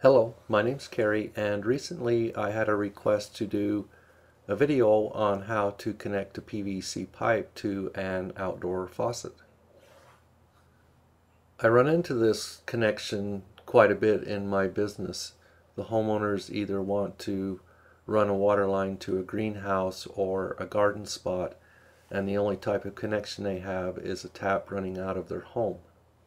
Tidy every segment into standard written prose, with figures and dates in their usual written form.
Hello, my name's Kerry, and recently I had a request to do a video on how to connect a PVC pipe to an outdoor faucet. I run into this connection quite a bit in my business. The homeowners either want to run a water line to a greenhouse or a garden spot, and the only type of connection they have is a tap running out of their home.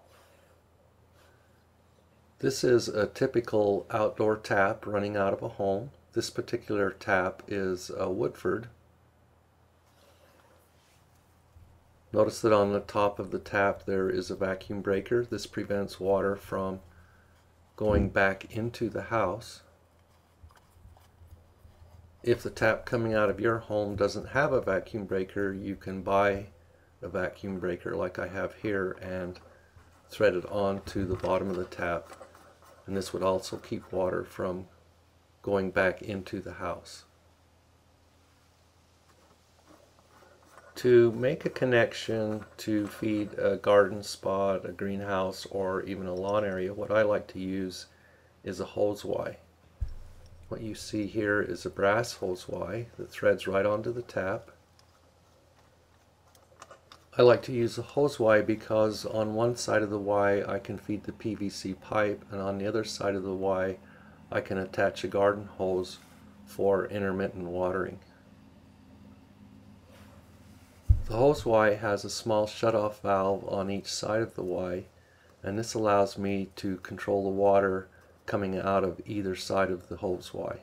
This is a typical outdoor tap running out of a home. This particular tap is a Woodford. Notice that on the top of the tap there is a vacuum breaker. This prevents water from going back into the house. If the tap coming out of your home doesn't have a vacuum breaker, you can buy a vacuum breaker like I have here and thread it onto the bottom of the tap. And this would also keep water from going back into the house. To make a connection to feed a garden spot, a greenhouse, or even a lawn area, what I like to use is a hose Y. What you see here is a brass hose Y that threads right onto the tap. I like to use a hose Y because on one side of the Y I can feed the PVC pipe, and on the other side of the Y I can attach a garden hose for intermittent watering. The hose Y has a small shutoff valve on each side of the Y, and this allows me to control the water coming out of either side of the hose Y.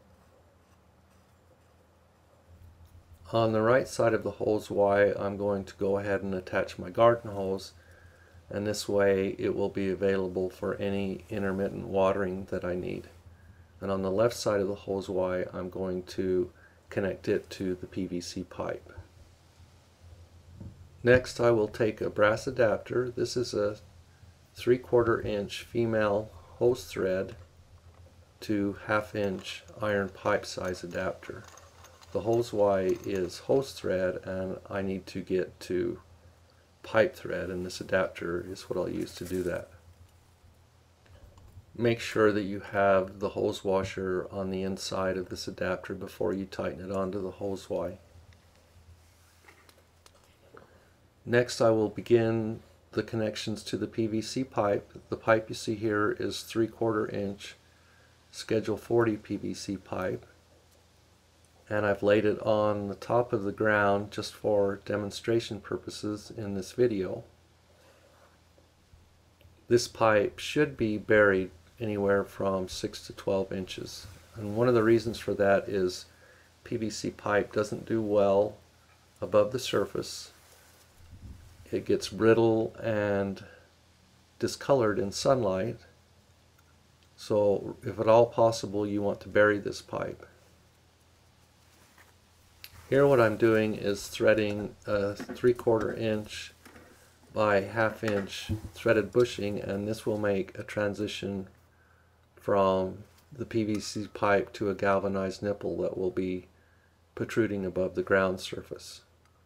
On the right side of the hose Y, I'm going to go ahead and attach my garden hose, and this way it will be available for any intermittent watering that I need. And on the left side of the hose Y, I'm going to connect it to the PVC pipe. Next, I will take a brass adapter. This is a 3/4 inch female hose thread to 1/2 inch iron pipe size adapter. The hose Y is hose thread, and I need to get to pipe thread, and this adapter is what I'll use to do that. Make sure that you have the hose washer on the inside of this adapter before you tighten it onto the hose Y. Next, I will begin the connections to the PVC pipe. The pipe you see here is 3/4 inch Schedule 40 PVC pipe, and I've laid it on the top of the ground just for demonstration purposes in this video. This pipe should be buried anywhere from 6 to 12 inches, and one of the reasons for that is PVC pipe doesn't do well above the surface. It gets brittle and discolored in sunlight, so if at all possible you want to bury this pipe. Here what I'm doing is threading a 3/4 inch by 1/2 inch threaded bushing, and this will make a transition from the PVC pipe to a galvanized nipple that will be protruding above the ground surface.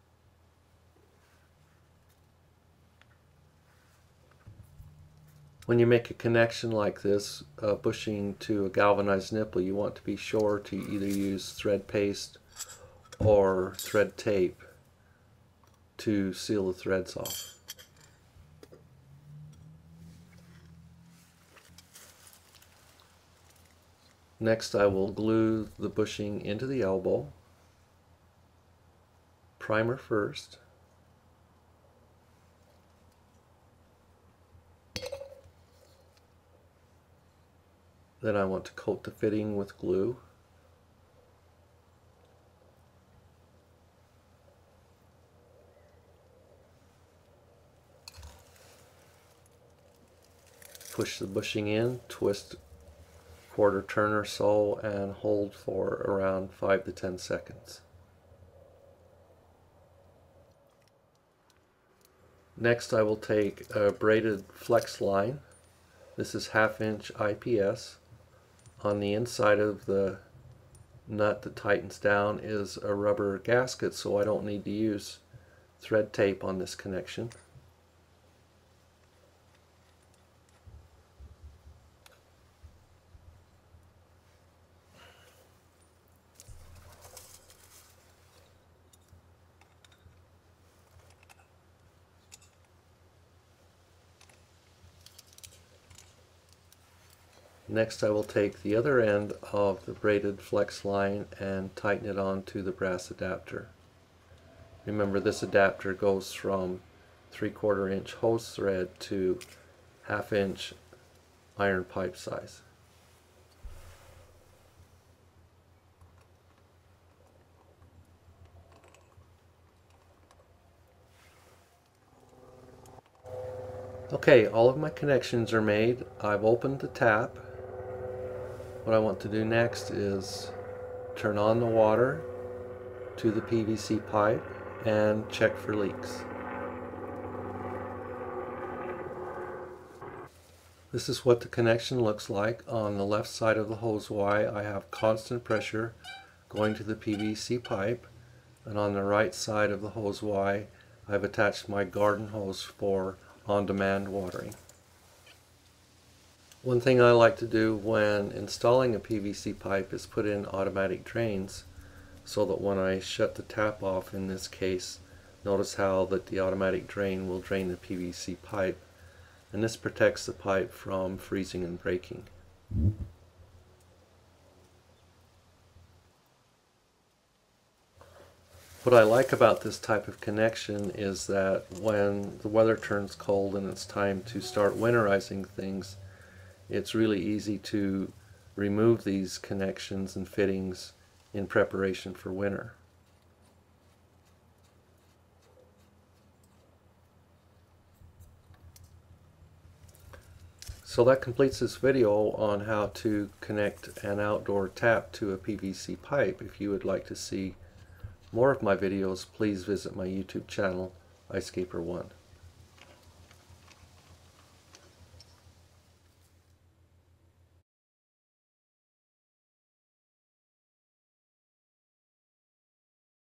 When you make a connection like this, bushing to a galvanized nipple, you want to be sure to either use thread paste or thread tape to seal the threads off. Next, I will glue the bushing into the elbow. Primer first. Then I want to coat the fitting with glue. Push the bushing in, twist 1/4 turn or so, and hold for around 5 to 10 seconds. Next, I will take a braided flex line. This is 1/2 inch IPS. On the inside of the nut that tightens down is a rubber gasket, so I don't need to use thread tape on this connection. Next I will take the other end of the braided flex line and tighten it onto the brass adapter. Remember, this adapter goes from 3/4 inch hose thread to 1/2 inch iron pipe size. Okay, all of my connections are made. I've opened the tap. What I want to do next is turn on the water to the PVC pipe and check for leaks. This is what the connection looks like. On the left side of the hose Y, I have constant pressure going to the PVC pipe, and on the right side of the hose Y, I've attached my garden hose for on-demand watering. One thing I like to do when installing a PVC pipe is put in automatic drains, so that when I shut the tap off, in this case, notice how that the automatic drain will drain the PVC pipe, and this protects the pipe from freezing and breaking. What I like about this type of connection is that when the weather turns cold and it's time to start winterizing things, it's really easy to remove these connections and fittings in preparation for winter. So that completes this video on how to connect an outdoor tap to a PVC pipe. If you would like to see more of my videos, please visit my YouTube channel, iScaper1.